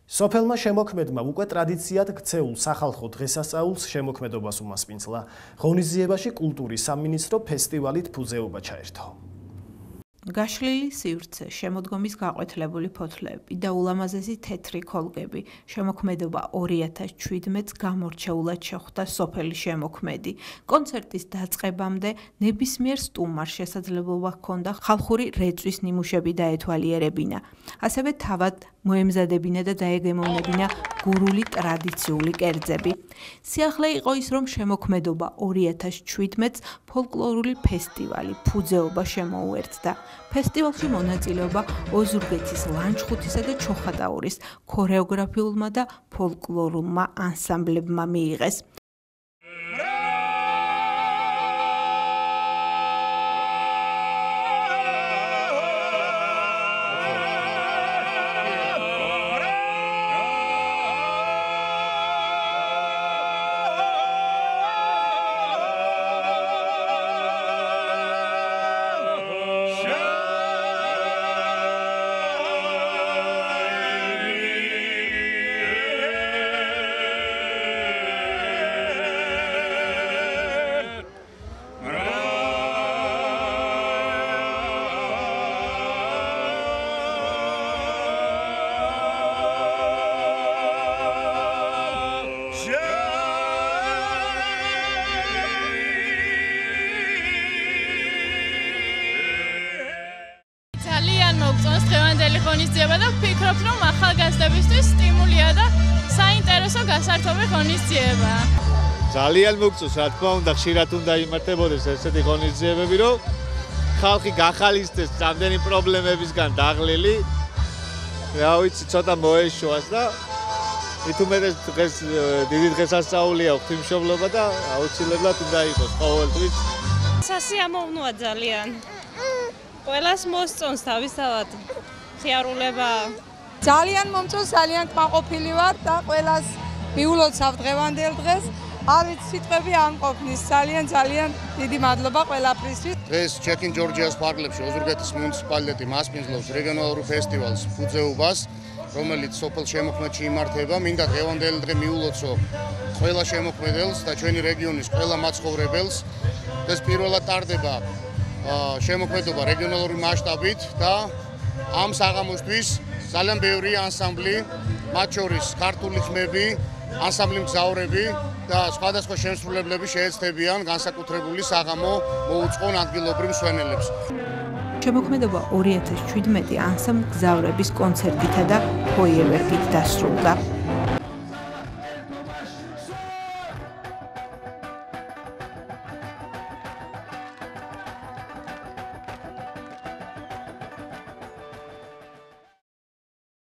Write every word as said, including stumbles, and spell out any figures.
სოფელმა შემოქმედმა უკვე ტრადიციად ქცეულ სახალხო დღესასწაულს შემოქმედობას უმასპინძლა. ღონისძიებაში კულტურის სამინისტრო ფესტივალით ფუძეობა ჩაერთო. გაშლილი სივრცე, შემოდგომის გაყვეთლებული ფოთლები და ულამაზესი თეთრი ქოლგები, შემოქმედობა ორი ათას შვიდმეტს გამორჩეულად შეხვდა სოფელი შემოქმედი. კონცერტის დაწყებამდე ნებისმიერ სტუმარს შესაძლებლობა ჰქონდა ხალხური რეწვის ნიმუშები დაეთვალიერებინა. ასევე თავად მოემზადებინა და დაეგემოვნებინა გურული ტრადიციული კერძები. სიახლე იყო ის, რომ შემოქმედობა ორი ათას შვიდმეტს ფოლკლორული ფესტივალი ფუძეობა შემოუერთდა. ფესტივალში მონაწილეობა ოზურგეთის, ლანჩხუთისა და ჩოხატაურის ქორეოგრაფიულმა და ფოლკლორულმა ანსამბლებმა მიიღეს. მოგწონს დღევანდელი ღონისძიება და ვფიქრობ, რომ ახალგაზრდებისთვის სტიმულია და საინტერესო გასართობი ღონისძიება. ძალიან მოგწონს, რა თქმა უნდა, ხშირად უნდა იმართებოდეს ესეთი ღონისძიებები, რომ ხალხი გახალისდეს რამდენი პრობლემებისგან დაღლილი. რა ვიცი, ცოტა მოეშოას და მithumetes დღეს დიდი დღესასწაულია ღვთისმშობლობა და აუცილებლად უნდა იყოს ყოველთვის. სასიამოვნოა ძალიან. ყველას მოსწონს თავისთავად ხიარულება. ძალიან მომწონს, ძალიან კმაყოფილი ვარ და ყველას მიულოცავ დღევანდელ დღეს. არ ვიცი სიტყვები არ მყოფნის. ძალიან ძალიან დიდი მადლობა ყველაფრისთვის. დღეს ჩეკინ ჯორჯიას ფარგლებში ოზურგეთის მუნიციპალიტეტი მასპინძლობს რეგიონალურ ფესტივალს ფუძეობას, რომელიც სოფელ შემოქმედში იმართება. მინდა დღევანდელი დღე მიულოცო ყველა შემოქმედელს და ჩვენი რეგიონის ყველა მაცხოვრებელს. ეს პირველად ტარდება შემოქმედობა რეგიონალური მასშტაბით და ამ საღამოსთვის ძალიან ბევრი ანსამბლი, მათ შორის ქართული ხმები, ანსამბლი მგზავრები და სხვადასხვა შემსრულებლები შეეცდებიან განსაკუთრებული საღამო მოუწყონ ადგილობრივ მსვენელებს. შემოქმედობა ორი ათას შვიდმეტი ანსამბლ მგზავრების კონცერტითა და ფოიევერკით დასრულდა.